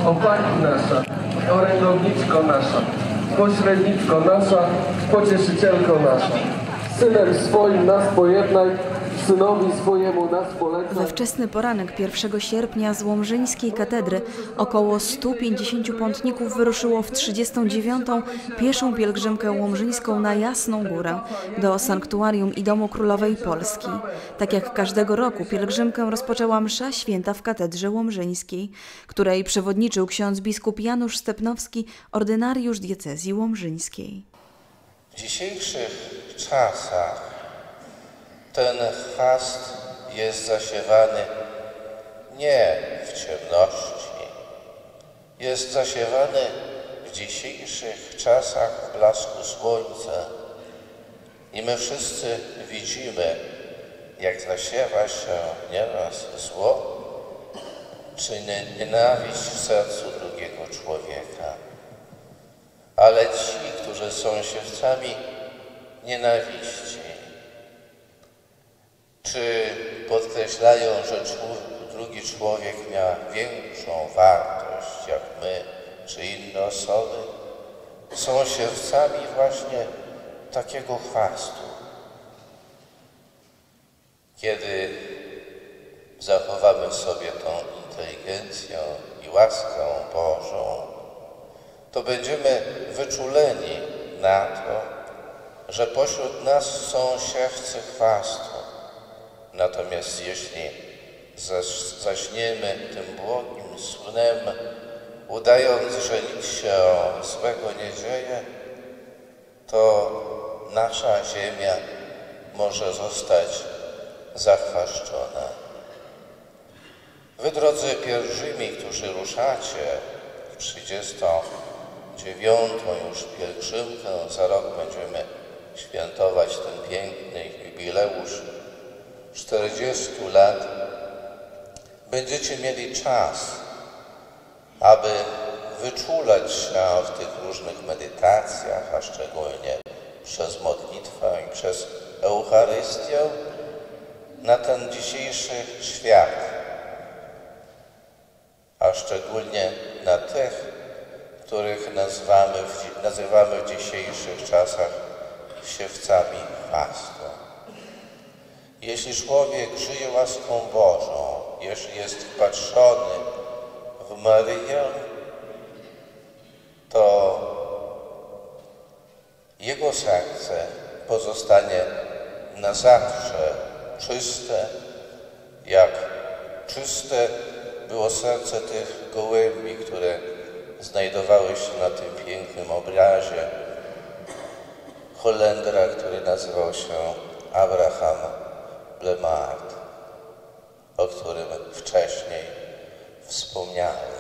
o Pani nasza, orędowniczko nasza, pośredniczko nasza, pocieszycielko nasza. Synem swoim nas pojednaj, Synowi swojemu nas polecaj. We wczesny poranek 1 sierpnia z Łomżyńskiej katedry około 150 pątników wyruszyło w 39. pieszą pielgrzymkę łomżyńską na Jasną Górę do sanktuarium i Domu Królowej Polski. Tak jak każdego roku pielgrzymkę rozpoczęła msza święta w katedrze łomżyńskiej, której przewodniczył ksiądz biskup Janusz Stepnowski, ordynariusz diecezji łomżyńskiej. W dzisiejszych czasach ten chwast jest zasiewany nie w ciemności, jest zasiewany w dzisiejszych czasach w blasku słońca. I my wszyscy widzimy, jak zasiewa się nieraz zło czy nienawiść w sercu drugiego człowieka. Ale ci, którzy są siewcami nienawiści, czy podkreślają, że drugi człowiek miał większą wartość jak my, czy inne osoby, są siewcami właśnie takiego chwastu. Kiedy zachowamy sobie tą inteligencją i łaską Bożą, to będziemy wyczuleni na to, że pośród nas są siewcy chwastu. Natomiast jeśli zaśniemy tym błogim snem, udając, że nic się złego nie dzieje, to nasza ziemia może zostać zachwaszczona. Wy, drodzy pielgrzymi, którzy ruszacie w 39. już pielgrzymkę, za rok będziemy świętować ten piękny jubileusz 40 lat, będziecie mieli czas, aby wyczulać się w tych różnych medytacjach, a szczególnie przez modlitwę i przez Eucharystię, na ten dzisiejszy świat, a szczególnie na tych, których nazywamy w dzisiejszych czasach siewcami chwastu. Jeśli człowiek żyje łaską Bożą, jeśli jest wpatrzony w Maryję, to jego serce pozostanie na zawsze czyste, jak czyste było serce tych gołębi, które znajdowały się na tym pięknym obrazie Holendra, który nazywał się Abraham Blemard, o którym wcześniej wspomniałem.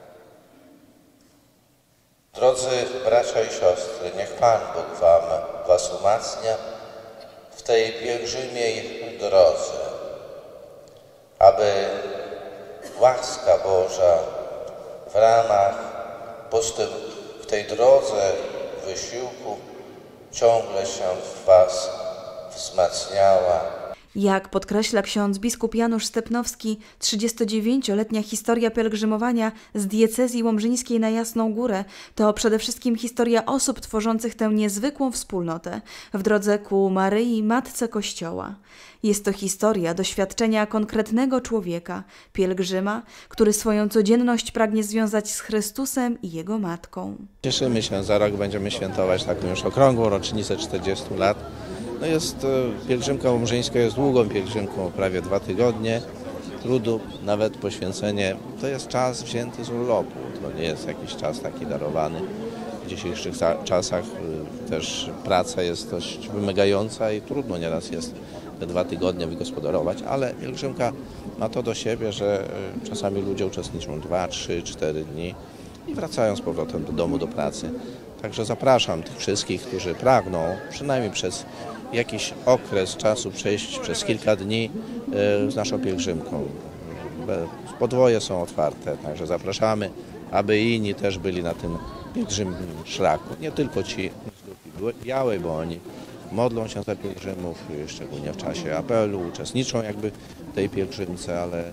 Drodzy bracia i siostry, niech Pan Bóg was umacnia w tej pielgrzymiej drodze, aby łaska Boża w ramach w tej drodze wysiłku ciągle się w was wzmacniała. Jak podkreśla ksiądz biskup Janusz Stepnowski, 39-letnia historia pielgrzymowania z diecezji łomżyńskiej na Jasną Górę to przede wszystkim historia osób tworzących tę niezwykłą wspólnotę w drodze ku Maryi, Matce Kościoła. Jest to historia doświadczenia konkretnego człowieka, pielgrzyma, który swoją codzienność pragnie związać z Chrystusem i Jego Matką. Cieszymy się, za rok będziemy świętować taką już okrągłą rocznicę 40 lat. Pielgrzymka łomżyńska jest długą pielgrzymką, prawie 2 tygodnie trudu, nawet poświęcenie. To jest czas wzięty z urlopu, to nie jest jakiś czas taki darowany. W dzisiejszych czasach też praca jest dość wymagająca i trudno nieraz jest te 2 tygodnie wygospodarować, ale pielgrzymka ma to do siebie, że czasami ludzie uczestniczą 2, 3, 4 dni i wracają z powrotem do domu, do pracy. Także zapraszam tych wszystkich, którzy pragną przynajmniej przez jakiś okres czasu przejść przez kilka dni z naszą pielgrzymką. Podwoje są otwarte, także zapraszamy, aby inni też byli na tym pielgrzymnym szlaku. Nie tylko ci z grupy białej, bo oni modlą się za pielgrzymów, szczególnie w czasie apelu, uczestniczą jakby w tej pielgrzymce, ale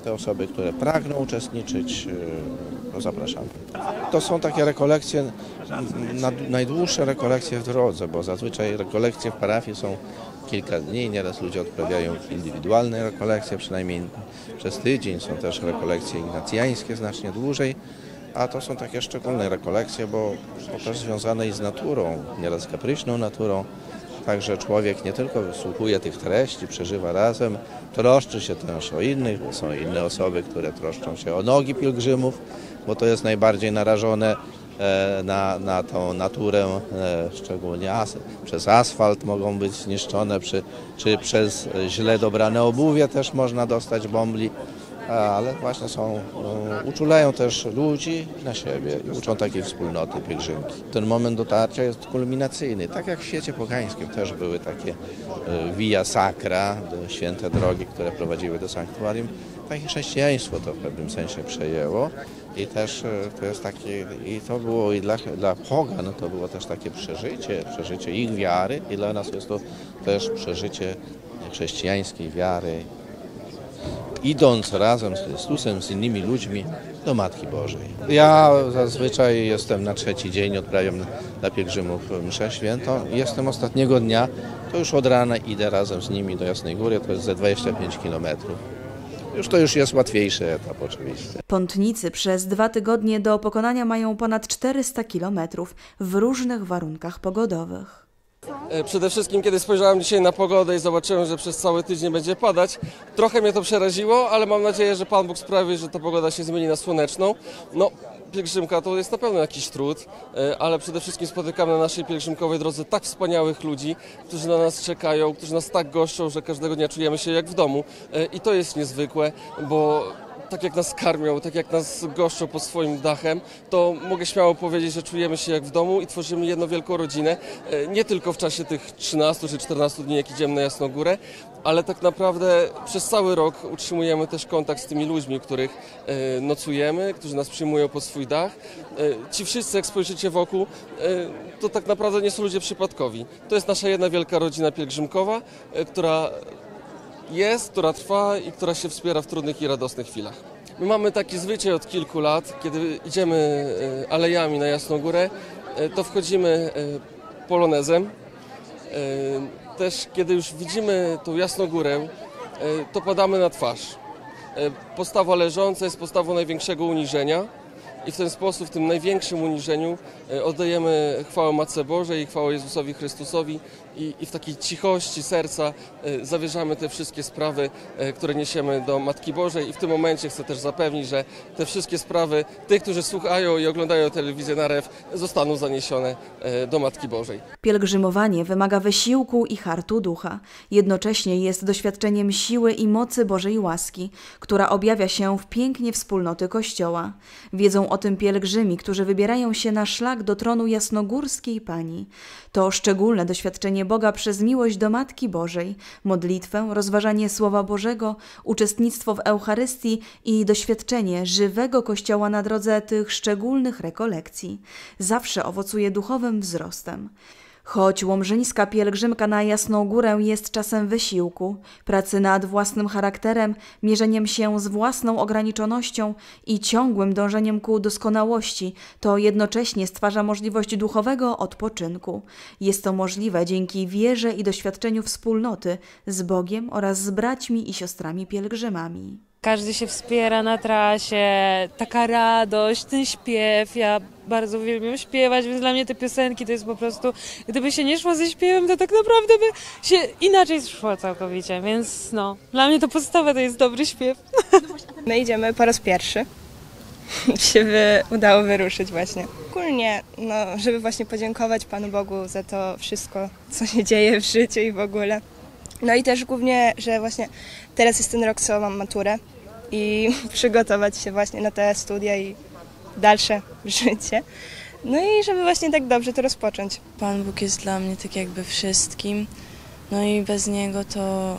Te osoby, które pragną uczestniczyć, to zapraszamy. To są takie rekolekcje, najdłuższe rekolekcje w drodze, bo zazwyczaj rekolekcje w parafii są kilka dni, nieraz ludzie odprawiają indywidualne rekolekcje, przynajmniej przez tydzień. Są też rekolekcje ignacjańskie znacznie dłużej, a to są takie szczególne rekolekcje, bo są też związane i z naturą, nieraz kapryśną naturą. Także człowiek nie tylko wysłuchuje tych treści, przeżywa razem, troszczy się też o innych, bo są inne osoby, które troszczą się o nogi pielgrzymów, bo to jest najbardziej narażone na tą naturę, szczególnie przez asfalt mogą być zniszczone, czy przez źle dobrane obuwie też można dostać bombli, ale właśnie uczulają też ludzi na siebie i uczą takiej wspólnoty pielgrzymki. Ten moment dotarcia jest kulminacyjny, tak jak w świecie pogańskim też były takie via sacra, święte drogi, które prowadziły do sanktuarium. Takie chrześcijaństwo to w pewnym sensie przejęło i też to jest takie, i to było i dla pogan to było też takie przeżycie ich wiary i dla nas jest to też przeżycie chrześcijańskiej wiary, idąc razem z Chrystusem, z innymi ludźmi do Matki Bożej. Ja zazwyczaj jestem na trzeci dzień, odprawiam dla pielgrzymów mszę świętą. Jestem ostatniego dnia, to już od rana idę razem z nimi do Jasnej Góry, to jest ze 25 kilometrów. To już jest łatwiejszy etap oczywiście. Pątnicy przez 2 tygodnie do pokonania mają ponad 400 kilometrów w różnych warunkach pogodowych. Przede wszystkim, kiedy spojrzałem dzisiaj na pogodę i zobaczyłem, że przez cały tydzień będzie padać, trochę mnie to przeraziło, ale mam nadzieję, że Pan Bóg sprawi, że ta pogoda się zmieni na słoneczną. No, pielgrzymka to jest na pewno jakiś trud, ale przede wszystkim spotykamy na naszej pielgrzymkowej drodze tak wspaniałych ludzi, którzy na nas czekają, którzy nas tak goszczą, że każdego dnia czujemy się jak w domu. I to jest niezwykłe, bo tak jak nas karmią, tak jak nas goszczą pod swoim dachem, to mogę śmiało powiedzieć, że czujemy się jak w domu i tworzymy jedną wielką rodzinę. Nie tylko w czasie tych 13 czy 14 dni, jak idziemy na Jasną Górę, ale tak naprawdę przez cały rok utrzymujemy też kontakt z tymi ludźmi, których nocujemy, którzy nas przyjmują pod swój dach. Ci wszyscy, jak spojrzycie wokół, to tak naprawdę nie są ludzie przypadkowi. To jest nasza jedna wielka rodzina pielgrzymkowa, która trwa i która się wspiera w trudnych i radosnych chwilach. My mamy taki zwyczaj od kilku lat, kiedy idziemy alejami na Jasną Górę, to wchodzimy polonezem. Też kiedy już widzimy tą Jasną Górę, to padamy na twarz. Postawa leżąca jest postawą największego uniżenia i w ten sposób, w tym największym uniżeniu oddajemy chwałę Matce Bożej i chwałę Jezusowi Chrystusowi i w takiej cichości serca zawierzamy te wszystkie sprawy, które niesiemy do Matki Bożej i w tym momencie chcę też zapewnić, że te wszystkie sprawy tych, którzy słuchają i oglądają telewizję na REW, zostaną zaniesione do Matki Bożej. Pielgrzymowanie wymaga wysiłku i hartu ducha. Jednocześnie jest doświadczeniem siły i mocy Bożej łaski, która objawia się w pięknie wspólnoty Kościoła. Wiedzą o tym pielgrzymi, którzy wybierają się na szlak do tronu jasnogórskiej Pani. To szczególne doświadczenie Boga przez miłość do Matki Bożej, modlitwę, rozważanie Słowa Bożego, uczestnictwo w Eucharystii i doświadczenie żywego Kościoła na drodze tych szczególnych rekolekcji zawsze owocuje duchowym wzrostem. Choć łomżyńska pielgrzymka na Jasną Górę jest czasem wysiłku, pracy nad własnym charakterem, mierzeniem się z własną ograniczonością i ciągłym dążeniem ku doskonałości, to jednocześnie stwarza możliwość duchowego odpoczynku. Jest to możliwe dzięki wierze i doświadczeniu wspólnoty z Bogiem oraz z braćmi i siostrami pielgrzymami. Każdy się wspiera na trasie, taka radość, ten śpiew. Ja bardzo uwielbiam śpiewać, więc dla mnie te piosenki to jest po prostu, gdyby się nie szło ze śpiewem, to tak naprawdę by się inaczej szło całkowicie, więc no, dla mnie to podstawa to jest dobry śpiew. My idziemy po raz pierwszy. się udało wyruszyć właśnie. Ogólnie, żeby właśnie podziękować Panu Bogu za to wszystko, co się dzieje w życiu i w ogóle. No i też głównie, że właśnie teraz jest ten rok, co mam maturę i przygotować się właśnie na te studia i dalsze życie. No i żeby właśnie tak dobrze to rozpocząć. Pan Bóg jest dla mnie tak jakby wszystkim, no i bez Niego to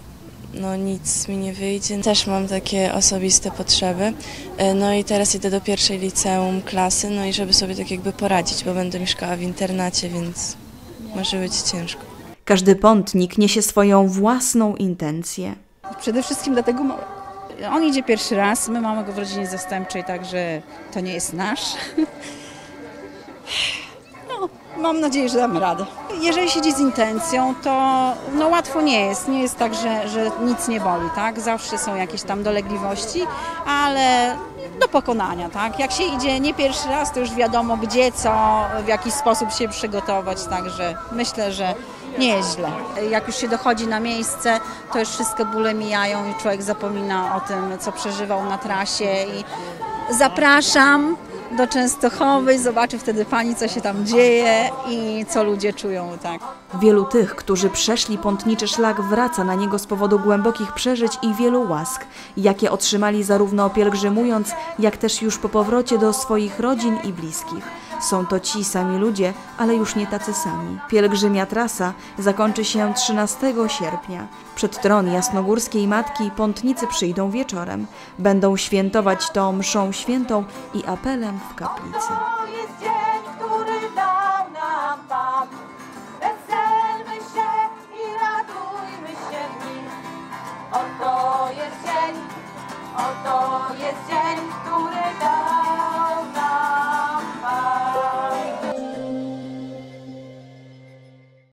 nic mi nie wyjdzie. Też mam takie osobiste potrzeby, no i teraz idę do pierwszej liceum klasy, no i żeby sobie tak jakby poradzić, bo będę mieszkała w internacie, więc może być ciężko. Każdy pątnik niesie swoją własną intencję. Przede wszystkim dla tego On idzie pierwszy raz, my mamy go w rodzinie zastępczej, także to nie jest nasz. No, mam nadzieję, że damy radę. Jeżeli się idzie z intencją, to no, łatwo nie jest. Nie jest tak, że nic nie boli, tak? Zawsze są jakieś tam dolegliwości, ale do pokonania, tak? Jak się idzie nie pierwszy raz, to już wiadomo gdzie, co, w jaki sposób się przygotować, także myślę, że nie jest źle. Jak już się dochodzi na miejsce, to już wszystkie bóle mijają i człowiek zapomina o tym, co przeżywał na trasie i zapraszam do Częstochowy, zobaczy wtedy pani, co się tam dzieje i co ludzie czują, tak. Wielu tych, którzy przeszli pątniczy szlak, wraca na niego z powodu głębokich przeżyć i wielu łask, jakie otrzymali zarówno pielgrzymując, jak też już po powrocie do swoich rodzin i bliskich. Są to ci sami ludzie, ale już nie tacy sami. Pielgrzymia trasa zakończy się 13 sierpnia. Przed tron Jasnogórskiej Matki pątnicy przyjdą wieczorem. Będą świętować to mszą świętą i apelem w kaplicy. To jest dzień, który dał nam Pan. Weselmy się i radujmy się w nim. Oto jest dzień, który dał